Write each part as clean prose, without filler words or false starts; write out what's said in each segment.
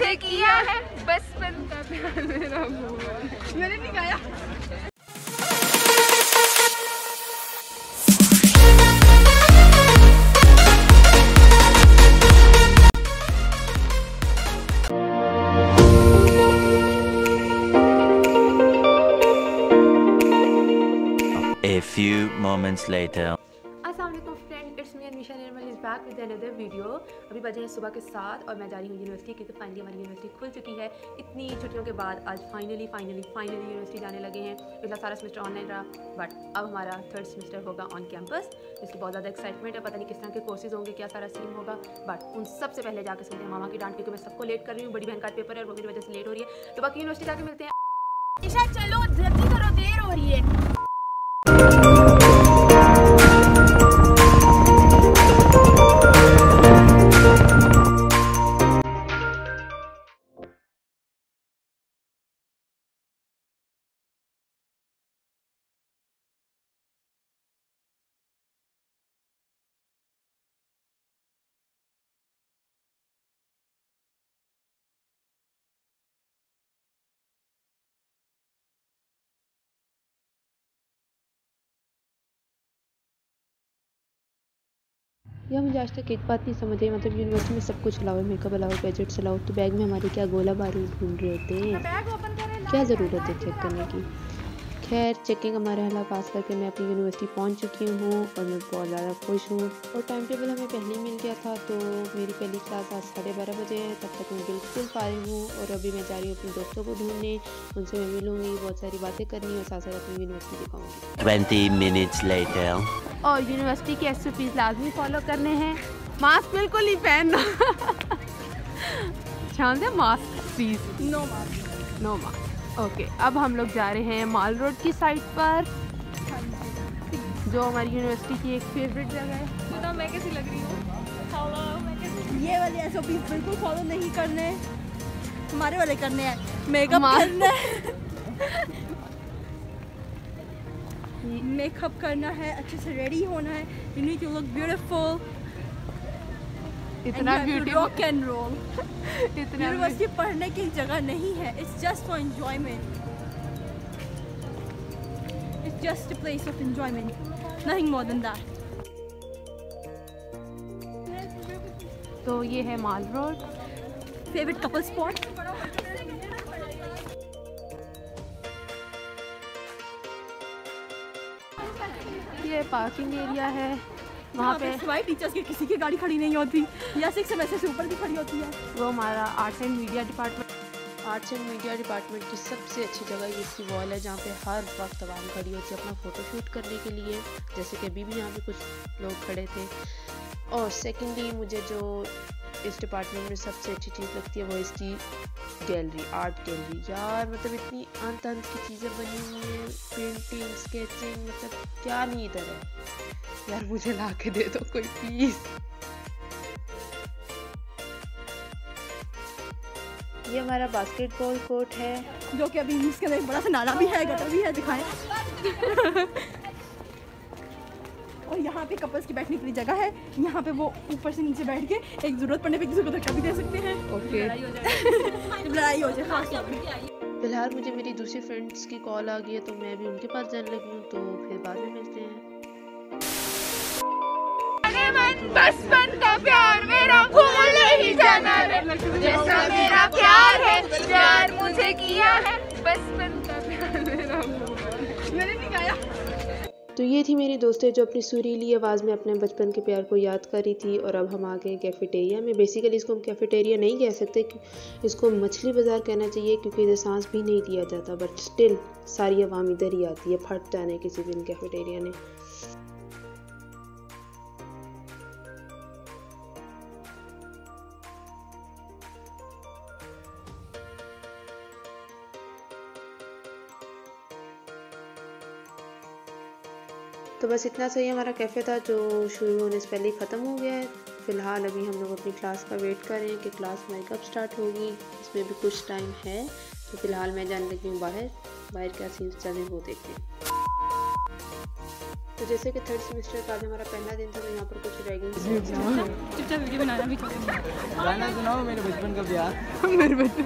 मुझे किया है बचपन का प्यार मेरा मैंने नहीं गाया। A few moments later. अस्सलामुअलैकुम friend, it's me Anisha Nirmal is back with another video. अभी बजे हैं सुबह के 7 और मैं जा रही हूँ यूनिवर्सिटी क्योंकि फाइनली हमारी यूनिवर्सिटी खुल चुकी है। इतनी छुट्टियों के बाद आज फाइनली यूनिवर्सिटी जाने लगे हैं। पिछला सारा सेमेस्टर ऑनलाइन रहा, बट अब हमारा थर्ड सेमेस्टर होगा ऑन कैंपस, जिसकी बहुत ज़्यादा एक्साइटमेंट है। पता नहीं किस तरह के कोर्सेज होंगे, क्या सारा सीन होगा, बट उन सबसे पहले जाकर सुनते हैं मामा की डांट, क्योंकि मैं सबको लेट कर रही हूँ। बड़ी बहन का पेपर है और वो मेरी वजह से लेट हो रही है। तो बाकी यूनिवर्सिटी जाके मिलते हैं। ईशा चलो जल्दी करो, देर हो रही है। या मुझे आज तक एक बात नहीं समझ आई, मतलब यूनिवर्सिटी में सब कुछ अलाउ है, मेकअप अलाउ, गैजेट्स अलाउ, तो बैग में हमारे क्या गोला बारूद ढूंढ रहे होते हैं, क्या ज़रूरत है चेक करने की। खैर, चेकिंग हमारा हला पास करके मैं अपनी यूनिवर्सिटी पहुंच चुकी हूँ और मैं बहुत ज़्यादा खुश हूँ। और टाइम टेबल हमें पहले ही मिल गया था, तो मेरी पहली क्लास आज 12:30 बजे है। तब तक मैं बिल्कुल फारिग हूँ और अभी मैं जा रही हूँ अपने दोस्तों को ढूंढने, उनसे मैं मिलूँगी, बहुत सारी बातें करनी और साथ साथ अपनी यूनिवर्सिटी दिखाऊँगी। 20 minutes later. और यूनिवर्सिटी के SOPs लाजमी फॉलो करने हैं। मास्क बिल्कुल ही पहनना। ध्यान दे, mask please, no mask. Okay, अब हम लोग जा रहे हैं माल रोड की साइड पर, जो हमारी यूनिवर्सिटी की एक फेवरेट जगह है। बताओ मैं कैसी लग रही हूँ? ये वाले SOPs बिल्कुल फॉलो नहीं करने, हमारे वाले करने हैं। मेकअप करना है, मेकअप करना है, अच्छे से रेडी होना है। You need to look beautiful, इतना ब्यूटीफुल, रॉक एंड रोल। इतना यूनिवर्सिटी पढ़ने की जगह नहीं है, it's just for enjoyment, it's just a place of enjoyment, nothing more than that. तो ये है mall road, favourite couple spot. ये पार्किंग एरिया है। वहाँ पे सिवाय टीचर्स के किसी की गाड़ी खड़ी नहीं होती, या 6 सेमेस्टर से ऊपर भी खड़ी होती है। वो हमारा आर्ट्स एंड मीडिया डिपार्टमेंट की सबसे अच्छी जगह ये इसकी वॉल है, जहाँ पे हर वक्त आवाम खड़ी होती है अपना फ़ोटो शूट करने के लिए, जैसे कि अभी भी यहाँ पे कुछ लोग खड़े थे। और सेकेंडली मुझे जो इस डिपार्टमेंट में सबसे अच्छी चीज़ लगती है वो इसकी गैलरी, आर्ट गैलरी। यार मतलब इतनी अंत की चीज़ें बनी हुई हैं, पेंटिंग, स्केचिंग, मतलब क्या नहीं इधर है यार, मुझे ला के दे दो कोई प्लीज़। ये हमारा बास्केटबॉल कोर्ट है, जो कि अभी इसके अंदर एक बड़ा सा नाला भी है, गटर भी है, दिखाएं। और यहाँ पे कपल्स की बैठने के लिए जगह है। यहाँ पे वो ऊपर से नीचे बैठ के एक जरूरत पड़ने पे किसी को धक्का भी दे सकते हैं। ओके, लड़ाई हो जाए खास तौर पे। फिलहाल मुझे मेरी दूसरी फ्रेंड्स की कॉल आ गई है, तो मैं भी उनके पास जाने लगी हूँ, तो फिर बाद में मिलते हैं। बचपन का प्यार मेरा भूल नहीं जाना रे, जैसा मेरा प्यार है, प्यार मुझे किया है बचपन का प्यार मेरा मैंने नहीं गाया। तो ये थी मेरी दोस्तें जो अपनी सुरीली आवाज़ में अपने बचपन के प्यार को याद कर रही थी। और अब हम आ गए कैफेटेरिया में। बेसिकली इसको हम कैफेटेरिया नहीं कह सकते, इसको मछली बाज़ार कहना चाहिए, क्योंकि इधर सांस भी नहीं दिया जाता, बट स्टिल सारी आवाम इधर ही आती है, फट जाने किसी दिन कैफेटेरिया ने। तो बस इतना सही हमारा कैफ़े था, जो शुरू होने से पहले ही ख़त्म हो गया है। फ़िलहाल अभी हम लोग अपनी क्लास का वेट कर रहे हैं कि क्लास हमारी कब स्टार्ट होगी, इसमें भी कुछ टाइम है। तो फ़िलहाल मैं जाने लगी हूँ बाहर क्या सीन्स चल रहे हैं वो देखते हैं। तो जैसे कि थर्ड सेमेस्टर का आज हमारा पहला दिन था, तो यहाँ पर कुछ रैगिंग चुपचाप वीडियो बनाना भी गाना सुनाओ मेरे बचपन का प्यार। मेरे बच्चे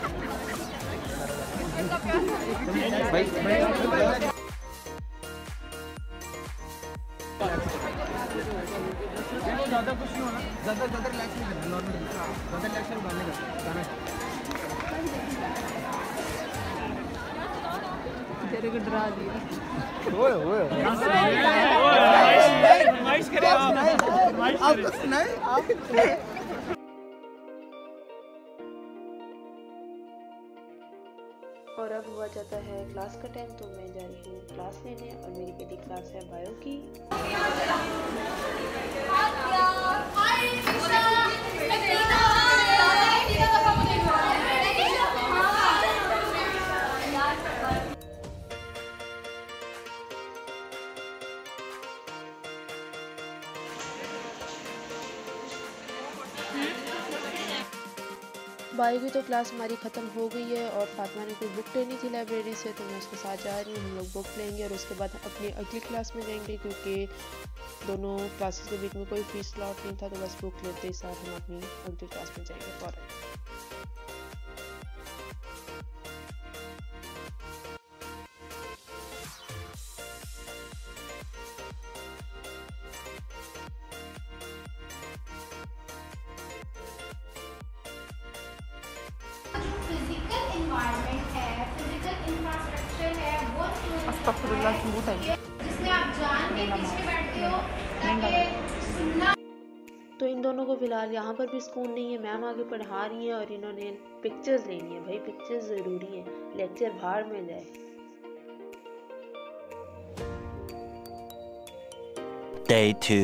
ज़्यादा कुछ नहीं होना, ज़्यादा रिलैक्स नहीं करना, नॉर्मल ज़्यादा रिलैक्स नहीं गाने का गाना। तेरे को डरा दिया। और अब हुआ जाता है क्लास का टाइम, तो मैं जा रही हूँ क्लास लेने और मेरी पहली क्लास है बायो की। बायो की तो क्लास हमारी ख़त्म हो गई है और फातिमा ने कोई बुक लेनी थी लाइब्रेरी से, तो मैं उसके साथ जा रही हूँ। हम लोग बुक लेंगे और उसके बाद अपनी अगली क्लास में जाएंगे, क्योंकि दोनों क्लासेस के बीच में कोई फीस स्लॉट नहीं था, तो बस बुक लेते ही साथ हम अपनी अगली क्लास में जाएंगे फ़ौरन। फिजिकल एनवायरनमेंट है, फिजिकल इंफ्रास्ट्रक्चर है, वो जिसमें आप जान के पीछे बैठते हो ताकि सुनना। तो इन दोनों को फिलहाल यहाँ पर भी सुकून नहीं है। मैम आगे पढ़ा रही है और इन्होंने पिक्चर्स लेनी है। भाई पिक्चर्स ज़रूरी है, लेक्चर भाड़ में जाए। Day 2.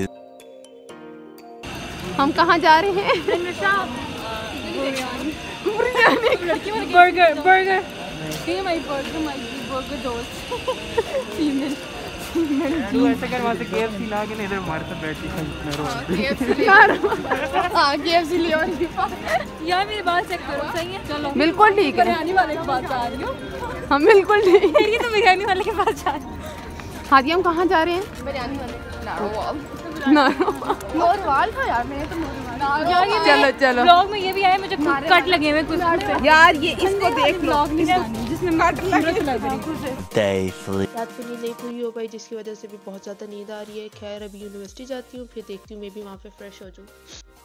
हम कहाँ जा रहे हैं? बर्गर बर्गर माय बर्गर दोस्त फीमेल तू ऐसे कर, वहाँ से KFC ला के इधर हमारे साथ बैठी है। KFC ले और यार मेरी बात चेक करो, सही है? चलो बिल्कुल ठीक है। बिरयानी वाले के पास जा रही हूँ। हम बिल्कुल ठीक है। ये तो बिरयानी वाले के पास जा रही हूँ। हादी हम कहाँ जा रहे हैं? बिरयानी वाले नौरवाल था यार, मैंने तो चलो चलो ब्लॉग में ये भी आया, मुझे कट लगे हुए कुछ यार, ये इसको देख ब्लॉग जिसमें कट लग रही। Day 3. रात को नींद नहीं पूरी हो पाई, जिसकी वजह से भी बहुत ज़्यादा नींद आ रही है। खैर अभी यूनिवर्सिटी जाती हूँ, फिर देखती हूँ मैं भी वहाँ पे फ्रेश हो जाऊँ।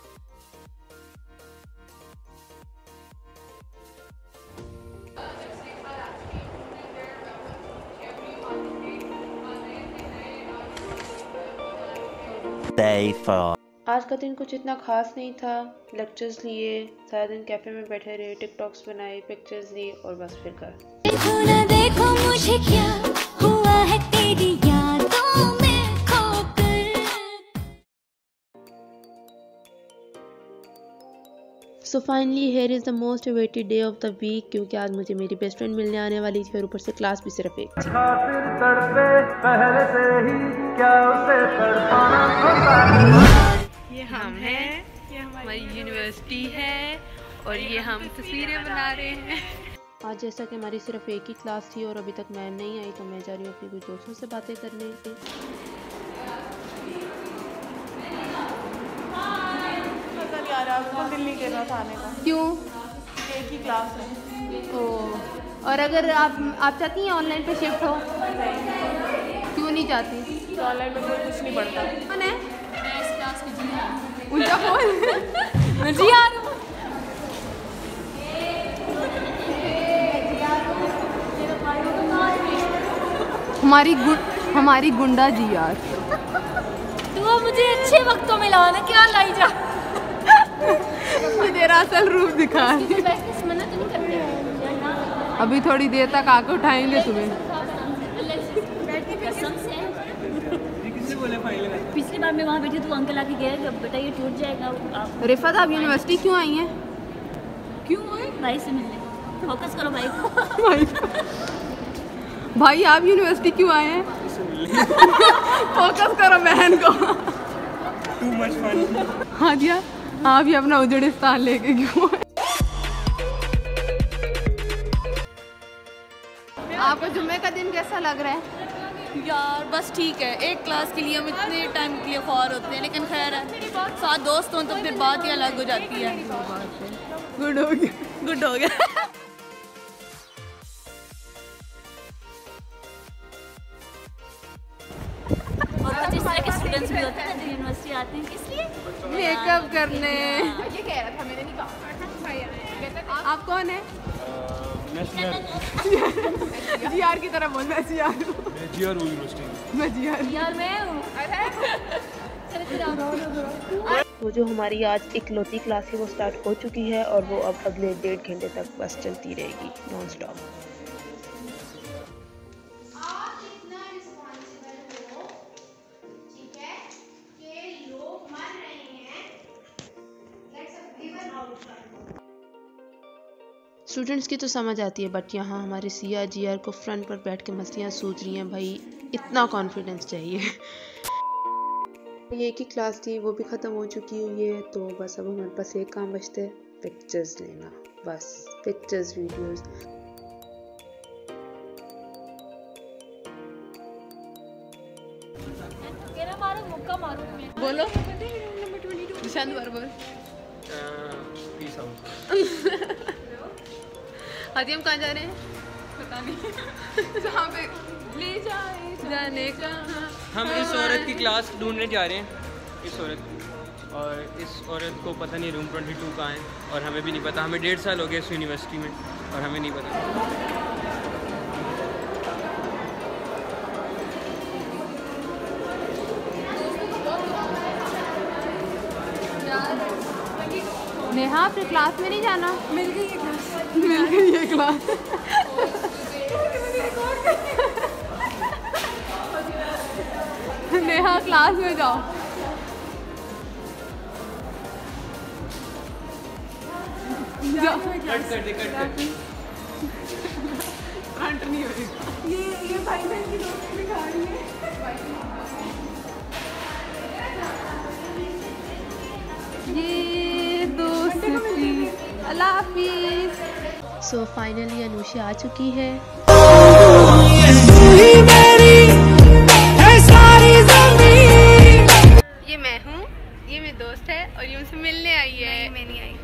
Day 4. आज का दिन कुछ इतना खास नहीं था। लेक्चर्स लिए, सारा दिन कैफे में बैठे रहे, टिकटॉक्स बनाए, पिक्चर्स लिए और बस फिर घर। देखो ना देखो मुझे क्या हुआ है तेरी यादों में खोकर। So finally here is the most awaited day of the week, क्योंकि आज मुझे मेरी बेस्ट फ्रेंड मिलने आने वाली थी और ऊपर से क्लास भी सिर्फ एक थी। ये हम हैं, ये हमारी यूनिवर्सिटी है और ये हम तस्वीरें बना रहे हैं। आज जैसा कि हमारी सिर्फ एक ही क्लास थी और अभी तक मैम नहीं आई, तो मैं जा रही हूँ अपनी कुछ दोस्तों से बातें करने से। दिल नहीं कर रहा था आने का, क्यों? एक ही क्लास है। ओ, और अगर आप चाहती हैं ऑनलाइन पे शिफ्ट हो? क्यों नहीं चाहती? तो ऑनलाइन में कोई कुछ नहीं पढ़ता। कौन है? उनका फोन जी आ रहा हूँ। हमारी गुंडा जी यार। तू मुझे अच्छे वक्तों में लाना, क्या लाई जा। तेरा असल रूप दिखा। अभी थोड़ी देर तक आके उठाएंगे तुम्हें। पिछली बार मैं वहाँ बैठी, तू अंकल आके गया कि बेटा ये टूट जाएगा। आप रिफत आप यूनिवर्सिटी क्यों आई हैं? क्यों आए? भाई से मिलने। फोकस करो भाई को। भाई आप यूनिवर्सिटी क्यों आए हैं? फोकस करो बहन को। Too much fun. हाँ दिया, आप भी अपना उजड़िस्तान लेके क्यों आए? आपको जुम्मे का दिन कैसा लग रहा है? यार बस ठीक है, एक क्लास के लिए हम इतने टाइम के लिए ख्वार होते हैं, लेकिन खैर है साथ दोस्त हों तो फिर बात ही अलग हो जाती है। गुड हो गया, गुड हो गया। और कुछ इस तरह के स्टूडेंट्स भी होते हैं जो यूनिवर्सिटी आते हैं, किस लिए? मेकअप करने। ये कह रहा था, मैंने नहीं कहा। आप कौन है? जीआर की तरह बोल, मैं जीआर हूँ। मैं जीआर यार मैं हूँ। तो जो हमारी आज इकलौती क्लास है वो स्टार्ट हो चुकी है और वो अब अगले 1.5 घंटे तक बस चलती रहेगी नॉन स्टॉप। स्टूडेंट्स की तो समझ आती है, बट यहाँ हमारे सिया जीआर को फ्रंट पर बैठ के मस्तियाँ सूझ रही हैं। भाई इतना कॉन्फिडेंस चाहिए। ये एक ही क्लास थी, वो भी ख़त्म हो चुकी हुई है, तो बस अब हमारे पास एक काम बचता है, पिक्चर्स लेना। बस पिक्चर्स, वीडियोस। बोलो निशांत बरबर। हाथी हम कहाँ जा रहे हैं? पता नहीं। जहाँ पे ले जाने का। हम इस औरत की क्लास ढूंढने जा रहे हैं, इस औरत की। और इस औरत को पता नहीं रूम 22 कहाँ है, और हमें भी नहीं पता। हमें 1.5 साल हो गए इस यूनिवर्सिटी में और हमें नहीं पता। नेहा अपने क्लास में नहीं जाना? मिल गई ये क्लास। मिल गई ये क्लास। नेहा क्लास में जाओ। कट कर दे, कट कर दे। फ्रंट नहीं हो रही। ये भाई बहन की दोस्ती दिखा रही है। ये दोस्ती। अल्लाह हाफिज़। सो फाइनली अनुषा आ चुकी है। ये मैं हूँ, ये मेरी दोस्त है और ये मुझसे मिलने आई है। मैं नहीं आई।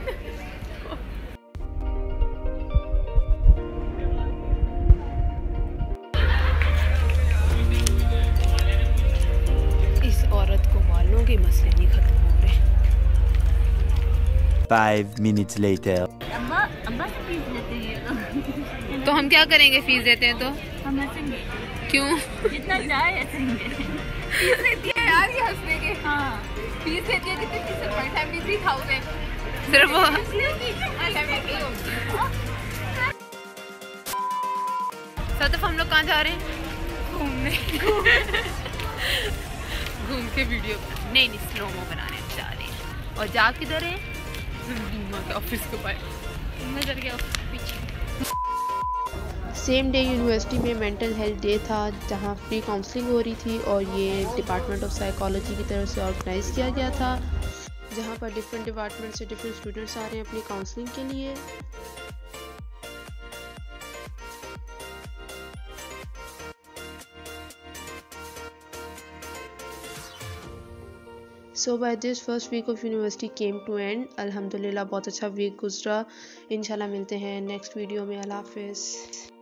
इस औरत को बालों के मसले नहीं खत्म हो रहे। 5 minutes later. अम्मा से फीस लेते हैं तो हम क्या करेंगे फीस देते हैं तो? हम हंसेंगे, क्यों? जितना जाए हंसेंगे। फीस देती है यार ये हंसने के। हाँ फीस देती है कितनी? 73,000 सिर्फ वो। सतफ हम लोग कहाँ जा रहे हैं? घूमने। घूम के वीडियो नहीं स्लोमो बनाने जा रहे हैं। और जा किधर है? ऑफिस के पास। नजर गया पीछे। सेम डे यूनिवर्सिटी में मेंटल हेल्थ डे था, जहां फ्री काउंसलिंग हो रही थी और ये डिपार्टमेंट ऑफ साइकोलॉजी की तरफ से ऑर्गेनाइज किया गया था, जहां पर डिफरेंट डिपार्टमेंट से डिफरेंट स्टूडेंट्स आ रहे हैं अपनी काउंसलिंग के लिए। So by this first week of university came to end. अल्हम्दुलिल्लाह बहुत अच्छा वीक गुजरा। इंशाल्लाह मिलते हैं नेक्स्ट वीडियो में। अल्लाह हाफिज़।